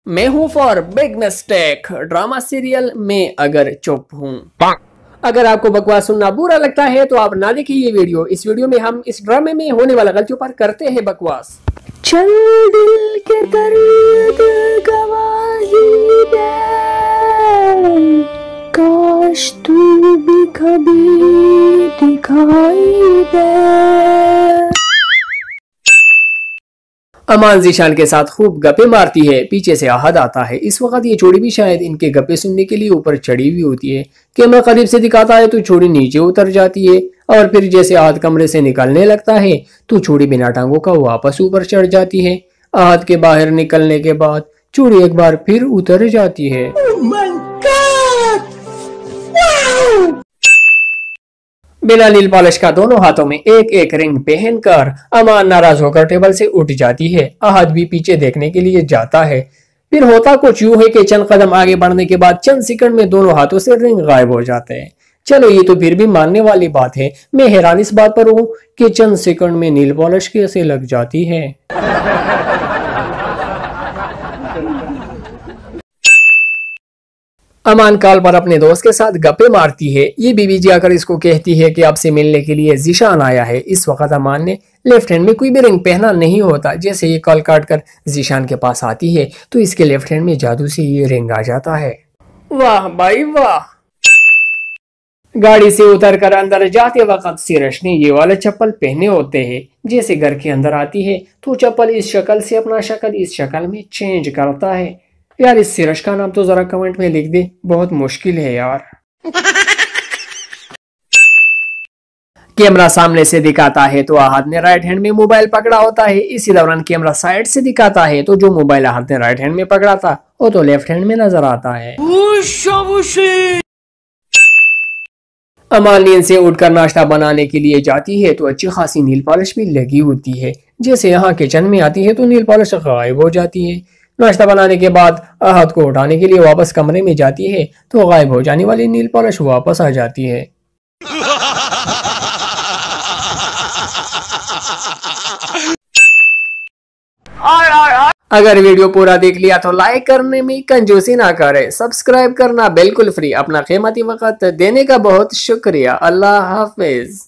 मैं हूँ for big mistake drama serial में अगर चुप हूँ। अगर आपको बकवास सुनना बुरा लगता है तो आप ना देखिए ये वीडियो। इस वीडियो में हम इस ड्रामे में होने वाला गलतियों पर करते हैं बकवास। चल दिल के दर्द गवाही दे, काश तू भी कभी दिखाई दे। अमान जीशान के साथ खूब गप्पे मारती है। पीछे से आहद आता है। इस वक्त ये छोड़ी भी शायद इनके गप्पे सुनने के लिए ऊपर चढ़ी हुई होती है। कैमरा करीब से दिखाता है तो छोड़ी नीचे उतर जाती है और फिर जैसे आहद कमरे से निकलने लगता है तो छोड़ी बिना टांगों का वापस ऊपर चढ़ जाती है। आहद के बाहर निकलने के बाद छोड़ी एक बार फिर उतर जाती है। बिना नील पॉलिश का दोनों हाथों में एक एक रिंग पहनकर अमान नाराज होकर टेबल से उठ जाती है। आहद भी पीछे देखने के लिए जाता है। फिर होता कुछ यूं है कि चंद कदम आगे बढ़ने के बाद चंद सेकंड में दोनों हाथों से रिंग गायब हो जाते हैं। चलो ये तो फिर भी मानने वाली बात है। मैं हैरान इस बात पर हूँ कि चंद सेकंड में नील पॉलिश कैसे लग जाती है। अमान कॉल पर अपने दोस्त के साथ गप्पे मारती है। ये बीबी जी आकर इसको कहती है कि आपसे मिलने के लिए जीशान आया है। इस वक्त अमान ने लेफ्ट हैंड में कोई भी रिंग पहना नहीं होता। जैसे ये कॉल काट कर जीशान के पास आती है तो इसके लेफ्ट हैंड में जादू से ये रिंग आ जाता है। वाह भाई वाह। गाड़ी से उतर कर अंदर जाते वक्त सिरश ने ये वाले चप्पल पहने होते हैं। जैसे घर के अंदर आती है तो चप्पल इस शक्ल से अपना शक्ल इस शक्ल में चेंज करता है। यार इस सिरश का नाम तो जरा कमेंट में लिख दे, बहुत मुश्किल है यार। कैमरा सामने से दिखाता है तो आहद ने राइट हैंड में मोबाइल पकड़ा होता है। इसी दौरान कैमरा साइड से दिखाता है तो जो मोबाइल आहद ने राइट हैंड में पकड़ा था वो तो लेफ्ट हैंड में नजर आता है। अमान नींद से उठकर नाश्ता बनाने के लिए जाती है तो अच्छी खासी नील पॉलिश भी लगी होती है। जैसे यहाँ किचन में आती है तो नील पॉलिश गायब हो जाती है। नाश्ता बनाने के बाद आहद को उठाने के लिए वापस कमरे में जाती है तो गायब हो जाने वाली नील पॉलिश वापस आ जाती है। अगर वीडियो पूरा देख लिया तो लाइक करने में कंजूसी ना करें। सब्सक्राइब करना बिल्कुल फ्री। अपना कीमती वक्त देने का बहुत शुक्रिया। अल्लाह हाफिज।